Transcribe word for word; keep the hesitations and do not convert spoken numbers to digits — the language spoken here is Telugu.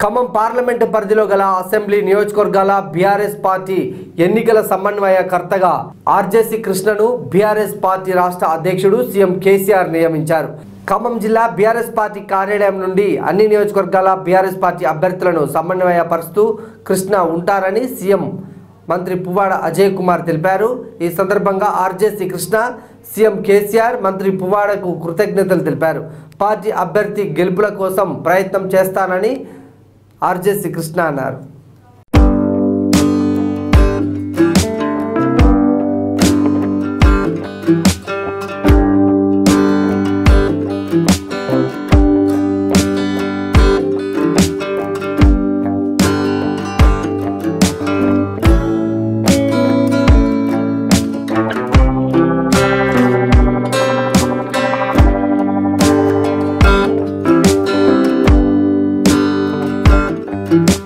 ఖమ్మం పార్లమెంటు పరిధిలో గల అసెంబ్లీ నియోజకవర్గాల బీఆర్ఎస్ పార్టీ ఎన్నికల సమన్వయకర్తగా ఆర్జేసీ కృష్ణను బీఆర్ఎస్ పార్టీ రాష్ట్ర అధ్యక్షుడు సీఎం కేసీఆర్ నియమించారు. ఖమ్మం జిల్లా బీఆర్ఎస్ పార్టీ కార్యాలయం నుండి అన్ని నియోజకవర్గాల బీఆర్ఎస్ పార్టీ అభ్యర్థులను సమన్వయపరుస్తూ కృష్ణ ఉంటారని సీఎం మంత్రి పువ్వాడ అజయ్ కుమార్ తెలిపారు. ఈ సందర్భంగా ఆర్జేసీ కృష్ణ సీఎం కేసీఆర్ మంత్రి పువ్వాడకు కృతజ్ఞతలు తెలిపారు. పార్టీ అభ్యర్థి గెలుపుల కోసం ప్రయత్నం చేస్తానని ఆర్జేసీ కృష్ణ అన్నారు. Thank you.